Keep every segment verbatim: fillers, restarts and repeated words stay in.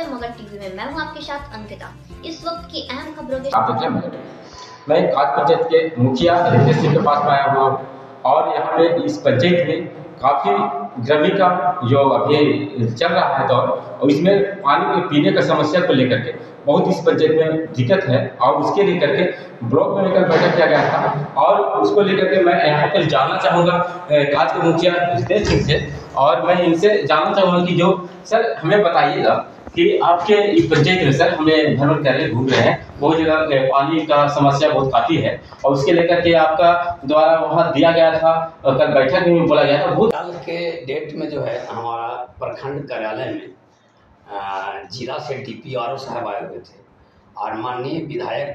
Magadh TV में मैं हूं आपके साथ अंकिता। इस वक्त की अहम खबरों के आप देखिए, मैं खास पंचायत के मुखिया रितेश सिंह के पास आया हुआ और यहाँ पे इस पंचायत में काफ़ी गर्मी का जो अभी चल रहा है दौर, और इसमें पानी के पीने का समस्या को लेकर के बहुत इस पंचायत में दिक्कत है। और उसके लेकर के ब्लॉक में कल बैठक किया गया था और उसको लेकर के मैं यहाँ पर जानना चाहूँगा आज के मुखिया रितेश सिंह से, और मैं इनसे जानना चाहूँगा कि जो सर हमें बताइएगा कि आपके इस पंचायत में सर हमें भ्रमण कर रहे घूम रहे हैं, बहुत जगह पानी का समस्या बहुत काफ़ी है और उसके लेकर के आपका द्वारा वहाँ दिया गया था और कल बैठक में बोला गया था। बहुत कल के डेट में जो है हमारा प्रखंड कार्यालय में जिला से डी पी आर ओ साहब आए हुए थे और माननीय विधायक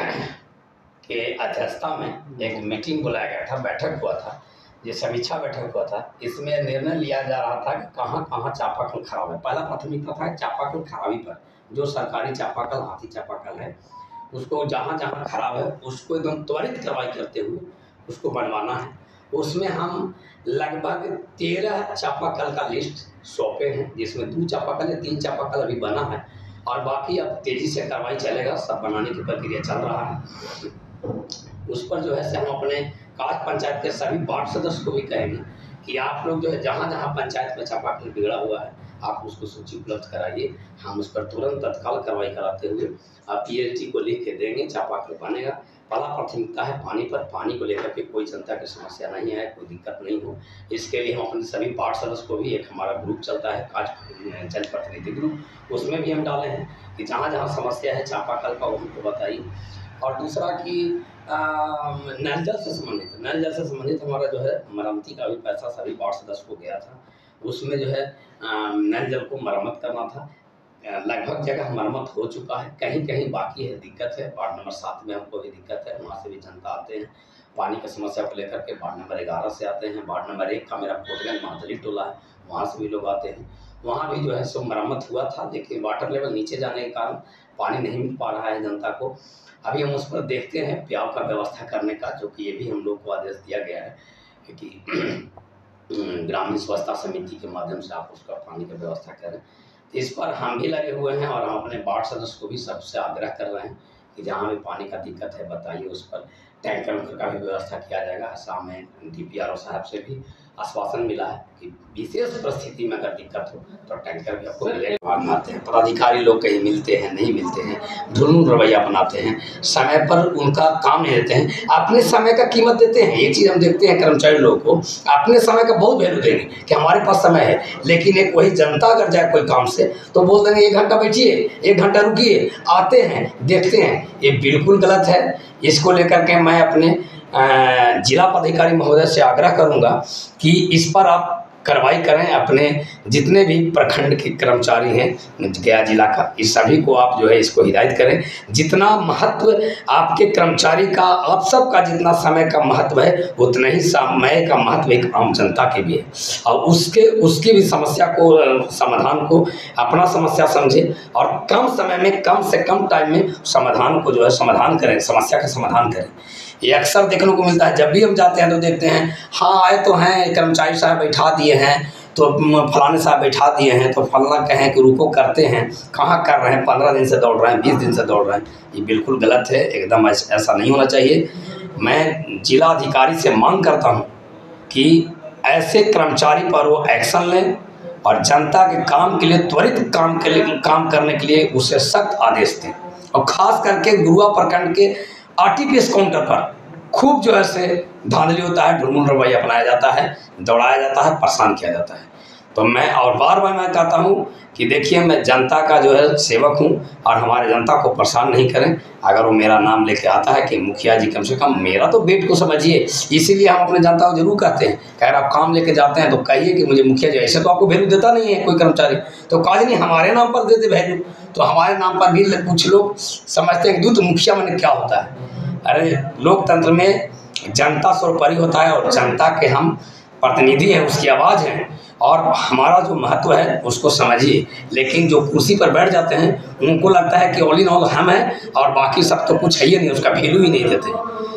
के अध्यक्षता में एक मीटिंग बुलाया गया था, बैठक हुआ था, ये समीक्षा बैठक हुआ था। इसमें निर्णय लिया जा रहा था कि कहाँ कहाँ चापाकल खराब है। पहला प्राथमिकता था चापाकल खराबी पर, जो सरकारी चापाकल हाथी चापाकल है उसको जहाँ जहाँ खराब है उसको एकदम त्वरित कार्रवाई करते हुए उसको बनवाना है। उसमें हम लगभग तेरह चापाकल का लिस्ट सौंपे हैं, जिसमें दो चापाकल है, तीन चापाकल अभी बना है और बाकी अब तेज़ी से कार्रवाई चलेगा, सब बनाने की प्रक्रिया चल रहा है। उस पर जो है से हम अपने काज पंचायत के सभी वार्ड सदस्य को भी कहेंगे कि आप लोग जो है जहाँ जहाँ पंचायत में चापाकल बिगड़ा हुआ है आप उसको सूची उपलब्ध कराइए, हम उस पर तुरंत तत्काल कार्रवाई कराते हुए आप पी एच डी को लिख के देंगे, चापाकल बनेगा। पहला प्राथमिकता है पानी पर, पानी को लेकर के कोई जनता की समस्या नहीं है, कोई दिक्कत नहीं हो। इसके लिए हम अपने सभी वार्ड सदस्य को भी, एक हमारा ग्रुप चलता है काज जनप्रतिनिधि ग्रुप, उसमें भी हम डाले हैं कि जहाँ जहाँ समस्या है चापाकल का वो हमको बताइए। और दूसरा कि नल जल से संबंधित नल जल से संबंधित हमारा जो है मरम्मती का भी पैसा सभी वार्ड सदस्य को गया था, उसमें जो है नल जल को मरम्मत करना था। लगभग जगह मरम्मत हो चुका है, कहीं कहीं बाकी है, दिक्कत है। वार्ड नंबर सात में हमको भी दिक्कत है, वहाँ से भी जनता आते हैं पानी की समस्या को लेकर के। वार्ड नंबर ग्यारह से आते हैं, वार्ड नंबर एक का मेरा कोटगंज महादली टोला है, वहाँ से भी लोग आते हैं। वहाँ भी जो है सो मरम्मत हुआ था, लेकिन वाटर लेवल नीचे जाने के कारण पानी नहीं मिल पा रहा है जनता को। अभी हम उस पर देखते हैं प्याव का व्यवस्था करने का, जो कि ये भी हम लोग को आदेश दिया गया है कि ग्रामीण स्वच्छता समिति के माध्यम से आप उसका पानी की व्यवस्था करें। तो इस पर हम भी लगे हुए हैं और हम अपने वार्ड सदस्य को भी सबसे आग्रह कर रहे हैं कि जहाँ भी पानी का दिक्कत है बताइए, उस पर टैंकर वैंकर का भी व्यवस्था किया जाएगा। शाम में डी पी आर ओ साहब से भी आश्वासन मिला है कि विशेष परिस्थिति में अगर दिक्कत हो तो टैंकर भी आपको मिलेगा। बनाते हैं पदाधिकारी लोग, कहीं मिलते हैं नहीं मिलते हैं, ढुलमुल रवैया बनाते हैं, समय पर उनका काम नहीं देते हैं, अपने समय का कीमत देते हैं। एक चीज़ हम देखते हैं कर्मचारी लोगों को अपने समय का बहुत वैल्यू देंगे कि हमारे पास समय है, लेकिन एक वही जनता अगर जाए कोई काम से तो बोल देंगे एक घंटा बैठिए, एक घंटा रुकिए, आते हैं देखते हैं। ये बिल्कुल गलत है। इसको लेकर के मैं अपने जिला पदाधिकारी महोदय से आग्रह करूंगा कि इस पर आप कार्रवाई करें। अपने जितने भी प्रखंड के कर्मचारी हैं गया जिला का, इस सभी को आप जो है इसको हिदायत करें। जितना महत्व आपके कर्मचारी का, आप सब का जितना समय का महत्व है उतना ही समय का महत्व एक आम जनता के भी है, और उसके उसकी भी समस्या को, समाधान को अपना समस्या समझे और कम समय में, कम से कम टाइम में समाधान को जो है समाधान करें, समस्या का समाधान करें। ये अक्सर देखने को मिलता है, जब भी हम जाते हैं तो देखते हैं हाँ आए तो हैं, कर्मचारी साहब बैठा दिए हैं तो फलाने साहब बैठा दिए हैं तो फलना कहें कि रुको करते हैं, कहाँ कर रहे हैं, पंद्रह दिन से दौड़ रहे हैं, बीस दिन से दौड़ रहे हैं। ये बिल्कुल गलत है, एकदम ऐसा नहीं होना चाहिए। मैं जिला अधिकारी से मांग करता हूँ कि ऐसे कर्मचारी पर वो एक्शन लें और जनता के काम के लिए, त्वरित काम के लिए, काम करने के लिए उसे सख्त आदेश दें। और ख़ास करके गुरुआ प्रखंड के R T P S counter पर खूब जो है से धांधली होता है, ढुलमुल रवैया अपनाया जाता है, दौड़ाया जाता है, परेशान किया जाता है। तो मैं और बार बार मैं कहता हूँ कि देखिए मैं जनता का जो है सेवक हूँ और हमारे जनता को परेशान नहीं करें। अगर वो मेरा नाम लेके आता है कि मुखिया जी कम से कम मेरा तो बेट को समझिए, इसीलिए हम अपने जनता को जरूर कहते हैं कि अगर आप काम लेके जाते हैं तो कहिए कि मुझे मुखिया जी, ऐसे तो आपको वैल्यू देता नहीं है कोई कर्मचारी, तो काज नहीं हमारे नाम पर देते वैल्यू, तो हमारे नाम पर भी कुछ लोग समझते हैं कि दूत मुखिया मैंने क्या होता है। अरे लोकतंत्र में जनता सर्वोपरि होता है और जनता के हम प्रतिनिधि हैं, उसकी आवाज़ हैं और हमारा जो महत्व है उसको समझिए। लेकिन जो कुर्सी पर बैठ जाते हैं उनको लगता है कि ऑल इन ऑल हम हैं और बाकी सब तो कुछ है ही नहीं, उसका वैल्यू ही नहीं देते।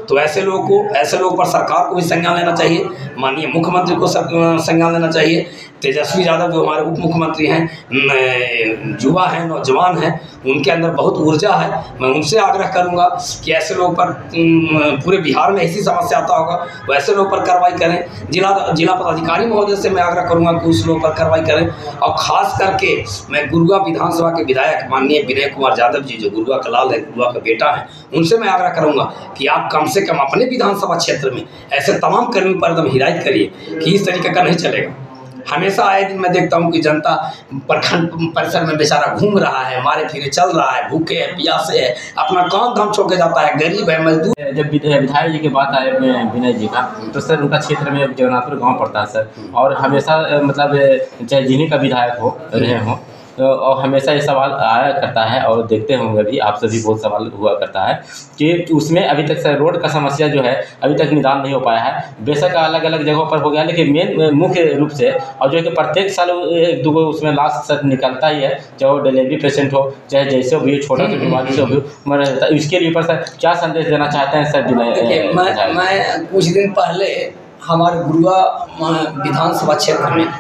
तो ऐसे लोगों को ऐसे लोगों पर सरकार को भी संज्ञान लेना चाहिए, माननीय मुख्यमंत्री को संज्ञान लेना चाहिए। तेजस्वी यादव जो हमारे उप मुख्यमंत्री हैं, युवा हैं, नौजवान हैं, उनके अंदर बहुत ऊर्जा है। मैं उनसे आग्रह करूंगा कि ऐसे लोगों पर, पूरे बिहार में ऐसी समस्या आता होगा, वैसे लोगों पर कार्रवाई करें। जिला जिला पदाधिकारी महोदय से मैं आग्रह करूंगा कि उस लोगों पर कार्रवाई करें। और ख़ास करके मैं गुरुआ विधानसभा के विधायक माननीय विनय कुमार यादव जी, जो गुरुआ का लाल है, गुरुआ का बेटा है, उनसे मैं आग्रह करूंगा कि आप कम से कम अपने विधानसभा क्षेत्र में ऐसे तमाम कर्मी पर एकदम हिदायत करिए कि इस तरीके का नहीं चलेगा। हमेशा आए दिन मैं देखता हूँ कि जनता प्रखंड परिसर में बेचारा घूम रहा है, मारे फिरे चल रहा है, भूखे है, प्यासे है, अपना काम धाम छोड़ के जाता है, गरीब है, मजदूर। जब विधायक जी की बात आए विनय जी का, तो सर उनका क्षेत्र में जगन्नाथपुर गांव पड़ता है सर, और हमेशा मतलब चाहे जिन्हीं का विधायक हो रहे हों, तो और हमेशा ये सवाल आया करता है, और देखते होंगे भी आप सभी बहुत सवाल हुआ करता है कि उसमें अभी तक सर रोड का समस्या जो है अभी तक निदान नहीं हो पाया है। बेशक अलग अलग जगहों पर हो गया, लेकिन मेन मुख्य रूप से, और जो है कि प्रत्येक साल एक दो उसमें लास्ट सर निकलता ही है, चाहे वो डिलीवरी पेशेंट हो, चाहे जैसे भी छोटा सा बीमारी से भी मर जाता है। इसके लिए पर सर क्या संदेश देना चाहते हैं सर? देखिए, मैं मैं कुछ दिन पहले हमारे गुरुआ विधानसभा क्षेत्र में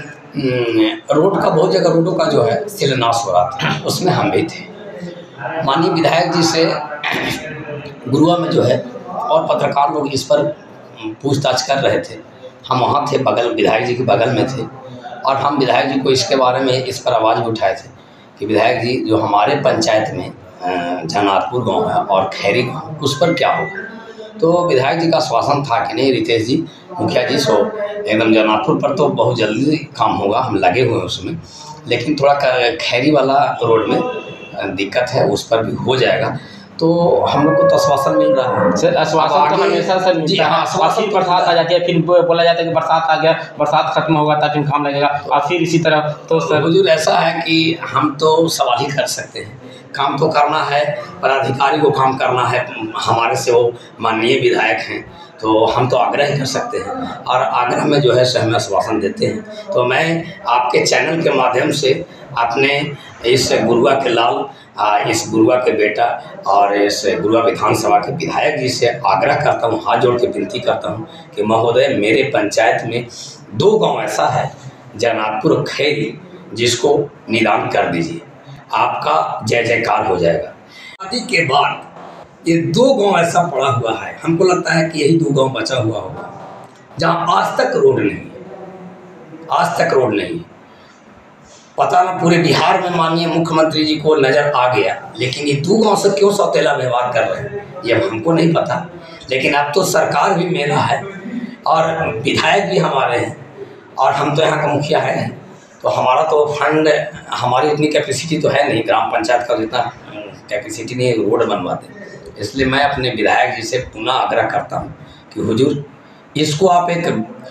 रोड का, बहुत जगह रोडों का जो है शिलान्यास हो रहा था, उसमें हम भी थे। माननीय विधायक जी से गुरुआ में जो है और पत्रकार लोग इस पर पूछताछ कर रहे थे। हम वहाँ थे, बगल विधायक जी के बगल में थे, और हम विधायक जी को इसके बारे में इस पर आवाज़ भी उठाए थे कि विधायक जी, जो हमारे पंचायत में जगन्नाथपुर गाँव है और खैरी गाँव, उस पर क्या होगा? तो विधायक जी का आश्वासन था कि नहीं रितेश जी, मुखिया जी, सो एकदम जगन्नाथपुर पर तो बहुत जल्दी काम होगा, हम लगे हुए हैं उसमें, लेकिन थोड़ा खैरी वाला रोड में दिक्कत है, उस पर भी हो जाएगा। तो हम लोग को तो आश्वासन मिल रहा है सर। आश्वासन तो हमेशा सर मिलता है, आश्वासन बरसात आ जाती है, फिर बोला जाता है कि बरसात आ गया, बरसात खत्म होगा था, फिर काम लगेगा, और फिर इसी तरह। तो सर हुजूर ऐसा है कि हम तो सवाल ही कर सकते हैं, काम तो करना है, पदाधिकारी को काम करना है, हमारे से वो माननीय विधायक हैं, तो हम तो आग्रह कर सकते हैं, और आग्रह में जो है सो हमें आश्वासन देते हैं। तो मैं आपके चैनल के माध्यम से अपने इस गुरुआ के लाल, इस गुरुआ के बेटा और इस गुरुआ विधानसभा के विधायक जी से आग्रह करता हूँ, हाथ जोड़ के विनती करता हूँ कि महोदय, मेरे पंचायत में दो गांव ऐसा है, जगन्नाथपुर और खैरी, जिसको निदान कर दीजिए, आपका जय जयकार हो जाएगा। शादी के बाद ये दो गांव ऐसा पड़ा हुआ है, हमको लगता है कि यही दो गांव बचा हुआ होगा जहां आज तक रोड नहीं है, आज तक रोड नहीं है। पता ना पूरे बिहार में माननीय मुख्यमंत्री जी को नज़र आ गया, लेकिन ये दो गांव से क्यों सौतेला व्यवहार कर रहे हैं ये हमको नहीं पता। लेकिन अब तो सरकार भी मेरा है और विधायक भी हमारे हैं, और हम तो यहाँ का मुखिया है, तो हमारा तो फंड, हमारी इतनी कैपेसिटी तो है नहीं, ग्राम पंचायत का जितना कैपेसिटी नहीं है रोड बनवा दें। इसलिए मैं अपने विधायक जी से पुनः आग्रह करता हूँ कि हुजूर, इसको आप एक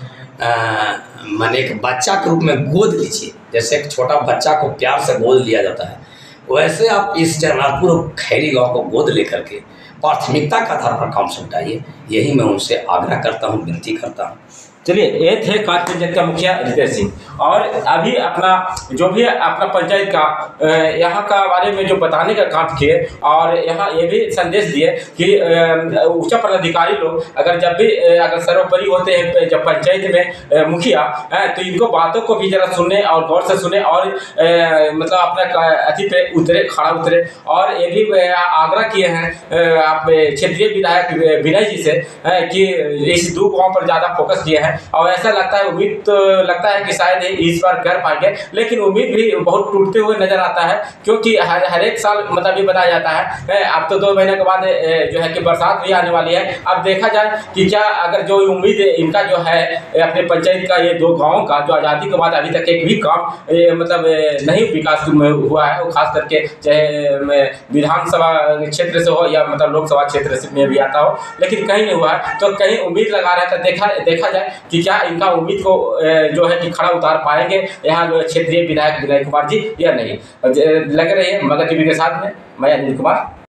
माने एक बच्चा के रूप में गोद लीजिए, जैसे एक छोटा बच्चा को प्यार से गोद लिया जाता है, वैसे आप इस जगन्नाथपुर और खैरी गाँव को गोद लेकर के प्राथमिकता के आधार पर काम सौंपाइए। यही मैं उनसे आग्रह करता हूँ, विनती करता हूँ। चलिए, ये थे कांच पंचायत का मुखिया रितेश सिंह, और अभी अपना जो भी अपना पंचायत का यहाँ का बारे में जो बताने का काम किए, और यहाँ ये भी संदेश दिए कि उच्च पदाधिकारी लोग अगर जब भी अगर सर्वोपरि होते हैं जब पंचायत में मुखिया, तो इनको बातों को भी जरा सुने और गौर से सुने, और मतलब अपना अति पे उतरे, खड़ा उतरे। और ये भी आग्रह किए हैं आप क्षेत्रीय विधायक विनय जी से कि इस दो गाँव पर ज़्यादा फोकस किए हैं, और ऐसा लगता है, उम्मीद तो लगता है कि शायद इस बार कर पाएंगे, लेकिन उम्मीद भी बहुत टूटते हुए नजर आता है, क्योंकि हर हर एक साल मतलब ये बताया जाता है अब तो दो महीने के बाद जो है कि बरसात भी आने वाली है। अब देखा जाए कि क्या अगर जो उम्मीद इनका जो है अपने पंचायत का, ये दो गाँव का, जो आज़ादी के बाद अभी तक एक भी काम मतलब नहीं विकास में हुआ है, वो खास करके चाहे विधानसभा क्षेत्र से हो या मतलब लोकसभा क्षेत्र में भी आता हो, लेकिन कहीं नहीं हुआ है। तो कहीं उम्मीद लगा रहे थे, देखा देखा जाए कि क्या इनका उम्मीद को जो है कि खड़ा उतार पाएंगे यहाँ क्षेत्रीय विधायक विनय कुमार जी या नहीं। लग रही है मगध टीवी के साथ में मैं अनिल कुमार।